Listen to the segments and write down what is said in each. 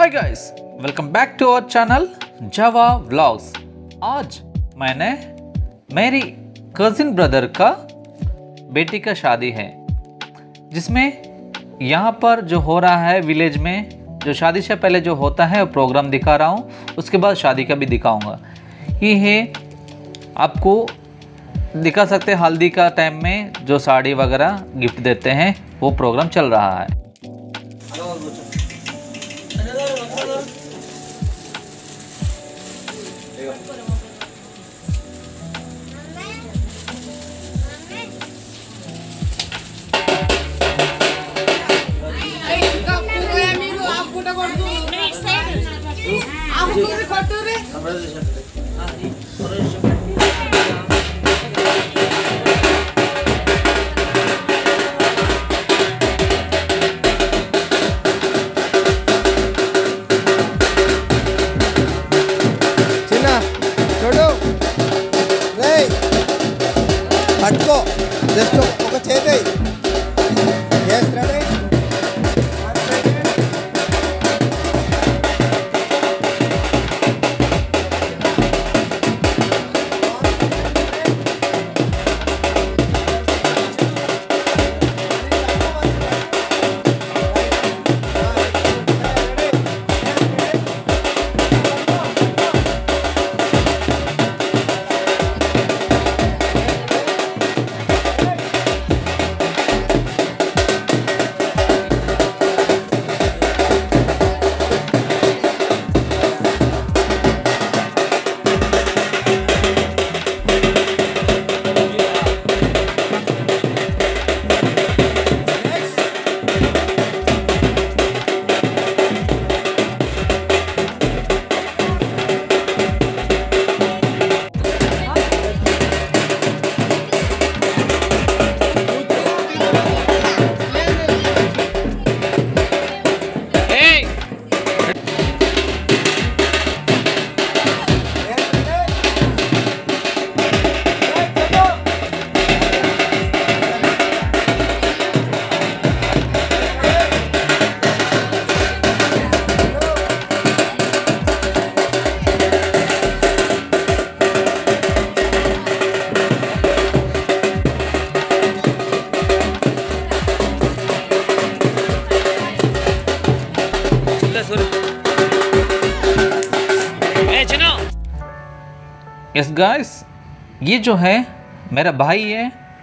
Hi guys, welcome back to our channel Java vlogs. आज मैंने मेरी कजिन ब्रदर का बेटी का शादी है, जिसमें यहाँ पर जो हो रहा है विलेज में, जो शादी से पहले जो होता है वो प्रोग्राम दिखा रहा हूँ, उसके बाद शादी का भी दिखाऊंगा। ये है आपको दिखा सकते हैं हल्दी का टाइम में जो साड़ी वगैरह गिफ्ट देते हैं, वो प्रोग्राम चल रहा है। పట్టుకో జస్ట్ ఒక చేతి yes ready यस गाइस, ये जो है मेरा भाई है,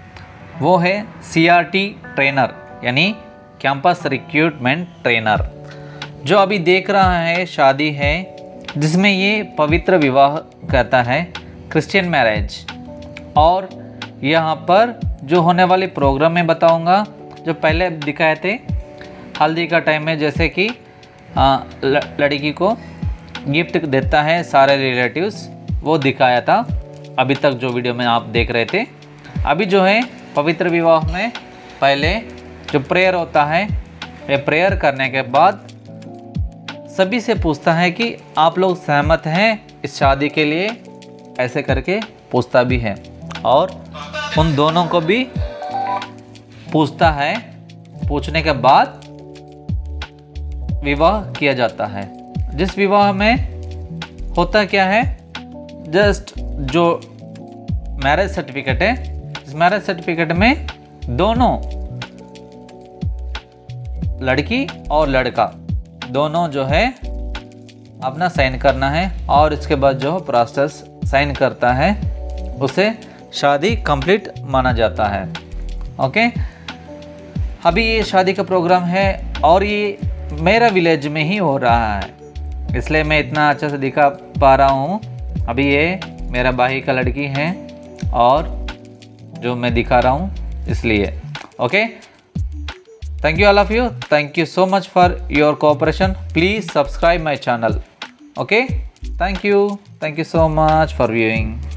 वो है CRT ट्रेनर यानी कैंपस रिक्रूटमेंट ट्रेनर, जो अभी देख रहा है शादी है जिसमें ये पवित्र विवाह कहता है, क्रिश्चियन मैरिज। और यहाँ पर जो होने वाले प्रोग्राम में बताऊँगा, जो पहले दिखाए थे हल्दी का टाइम में, जैसे कि लड़की को गिफ्ट देता है सारे रिलेटिव्स, वो दिखाया था अभी तक जो वीडियो में आप देख रहे थे। अभी जो है पवित्र विवाह में पहले जो प्रेयर होता है, ये प्रेयर करने के बाद सभी से पूछता है कि आप लोग सहमत हैं इस शादी के लिए, ऐसे करके पूछता भी है। और उन दोनों को भी पूछता है, पूछने के बाद विवाह किया जाता है। जिस विवाह में होता क्या है, जस्ट जो मैरिज सर्टिफिकेट है, इस मैरिज सर्टिफिकेट में दोनों लड़की और लड़का दोनों जो है अपना साइन करना है, और इसके बाद जो प्रोसेस साइन करता है उसे शादी कंप्लीट माना जाता है। ओके, अभी ये शादी का प्रोग्राम है और ये मेरा विलेज में ही हो रहा है, इसलिए मैं इतना अच्छे से दिखा पा रहा हूँ। अभी ये मेरा भाई का लड़की है और जो मैं दिखा रहा हूँ, इसलिए। Okay, thank you all of you, thank you so much for your cooperation. Please subscribe my channel. Okay, thank you so much for viewing.